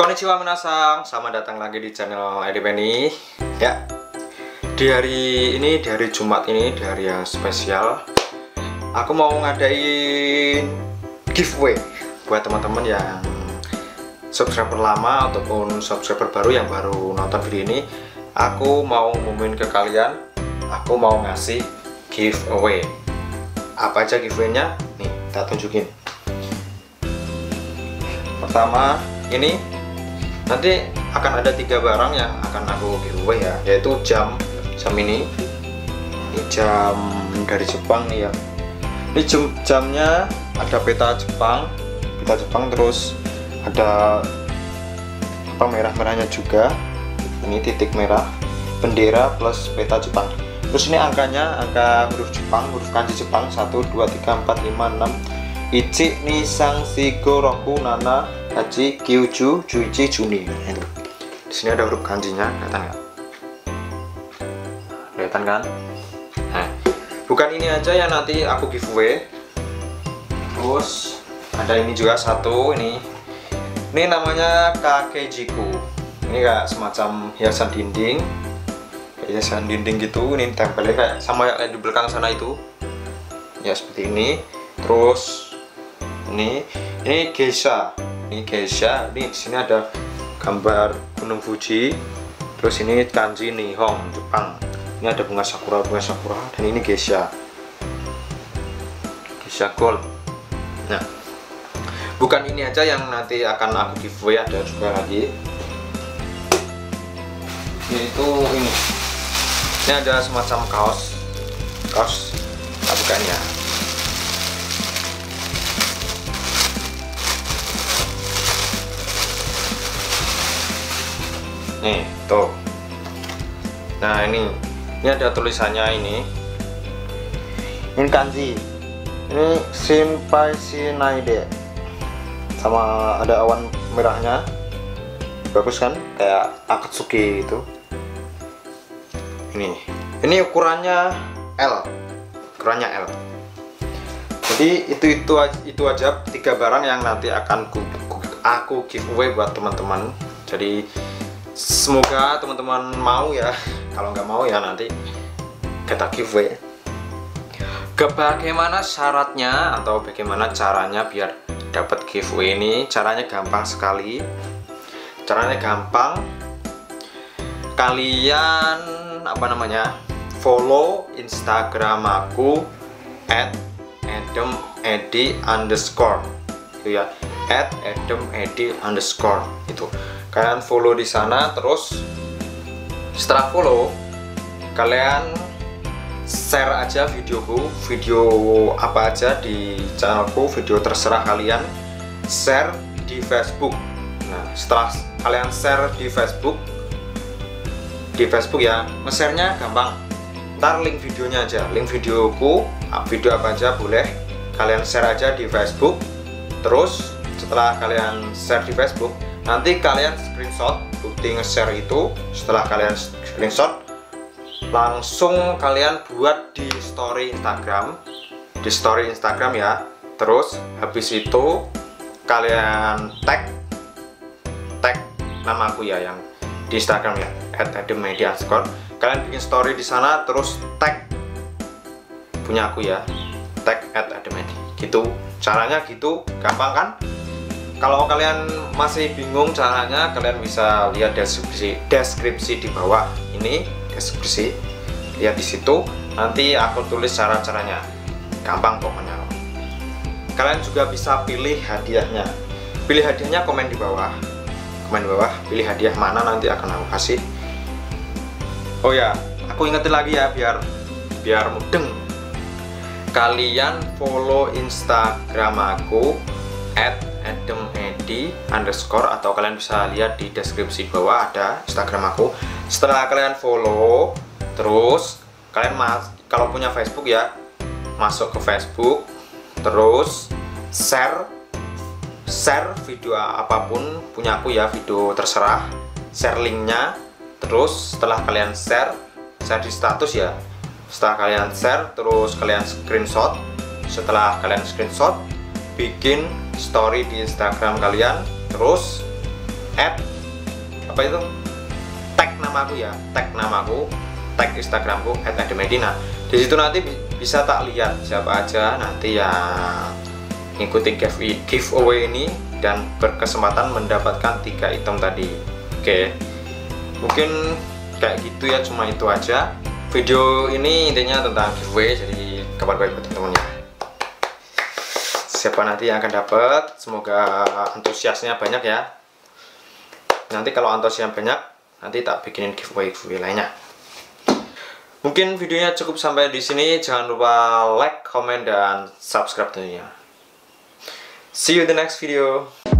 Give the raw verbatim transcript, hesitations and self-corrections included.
Konnichiwa minasang, selamat datang lagi di channel Edipeni. Ya, di hari ini, di hari Jumat ini, di hari yang spesial, aku mau ngadain giveaway buat teman-teman yang subscriber lama ataupun subscriber baru yang baru nonton video ini. Aku mau ngumumin ke kalian, aku mau ngasih giveaway. Apa aja giveaway-nya? Nih, kita tunjukin. Pertama, ini nanti akan ada tiga barang yang akan aku giveaway ya, yaitu jam jam ini ini jam dari Jepang nih ya. Ini jam jamnya ada peta Jepang peta Jepang terus ada apa merah-merahnya juga, ini titik merah bendera plus peta Jepang. Terus ini angkanya angka huruf Jepang, huruf kanji Jepang satu, dua, tiga, empat, lima, enam, Ichi, Nisang, Shigo, Roku, Nana, Haji, Kyuju, Juichi, Juni. Nah, itu. Di sini ada huruf kanjinya, kelihatan nggak? Kelihatan kan? Nah, bukan ini aja yang nanti aku giveaway. Terus ada ini juga satu, ini. Ini namanya Kakejiku. Ini kayak semacam hiasan dinding, kayak hiasan dinding gitu. Ini tempelnya kayak sama yang di belakang sana itu. Ya seperti ini. Terus ini, ini geisha. Ini geisha, ini di sini ada gambar Gunung Fuji. Terus ini kanji Nihon Jepang. Ini ada bunga sakura, bunga sakura, dan ini geisha. Geisha gold. Nah, bukan ini aja yang nanti akan aku giveaway, ada juga lagi. Yaitu ini. Ini ada semacam kaos. Kaos. Kita bukain ya. Nih, tuh. Nah, ini ini ada tulisannya ini. Ini kanji. Ini Shinpai Shinaide. Sama ada awan merahnya. Bagus kan? Kayak Akatsuki itu. Ini. Ini ukurannya L. Ukurannya L. Jadi itu itu itu aja tiga barang yang nanti akan aku, aku giveaway buat teman-teman. Jadi semoga teman-teman mau ya. Kalau nggak mau ya nanti kita giveaway. Bagaimana syaratnya atau bagaimana caranya biar dapat giveaway ini? Caranya gampang sekali. Caranya gampang. Kalian apa namanya? Follow Instagram aku at edemedi underscore itu ya, at edemedi underscore itu. Kalian follow di sana, terus setelah follow kalian share aja videoku, video apa aja di channelku, video terserah kalian, share di Facebook. Nah, setelah kalian share di Facebook, di Facebook ya, nge-share-nya gampang. Ntar link videonya aja, link videoku, video apa aja boleh kalian share aja di Facebook. Terus setelah kalian share di Facebook, nanti kalian screenshot bukti nge-share itu. Setelah kalian screenshot, langsung kalian buat di story Instagram, di story Instagram ya. Terus habis itu kalian tag tag nama aku ya yang di Instagram ya, at edemedi underscore. Kalian bikin story di sana, terus tag punya aku ya, tag at edemedi. Gitu caranya, gitu gampang kan? Kalau kalian masih bingung caranya, kalian bisa lihat deskripsi deskripsi di bawah ini, deskripsi. Lihat di situ, nanti aku tulis cara-caranya. Gampang pokoknya. Kalian juga bisa pilih hadiahnya. Pilih hadiahnya komen di bawah. Komen di bawah, pilih hadiah mana nanti akan aku kasih. Oh ya, aku ingetin lagi ya biar biar mudeng. Kalian follow Instagram aku at edemedi underscore, atau kalian bisa lihat di deskripsi bawah ada Instagram aku. Setelah kalian follow, terus kalian mas kalau punya Facebook ya, masuk ke Facebook, terus share share video apapun punya aku ya, video terserah, share linknya. Terus setelah kalian share share di status ya, setelah kalian share terus kalian screenshot. Setelah kalian screenshot, bikin story di Instagram kalian, terus add apa itu tag namaku ya, tag namaku, tag Instagramku at edemedi. Nah di situ nanti bisa tak lihat siapa aja nanti yang ngikutin giveaway ini dan berkesempatan mendapatkan tiga item tadi. Oke, mungkin kayak gitu ya, cuma itu aja video ini, intinya tentang giveaway, jadi kabar baik buat teman-temannya. Siapa nanti yang akan dapat, semoga antusiasnya banyak ya. Nanti kalau antusiasnya banyak, nanti tak bikinin giveaway giveaway lainnya. Mungkin videonya cukup sampai di sini. Jangan lupa like, comment, dan subscribe tentunya. See you in the next video.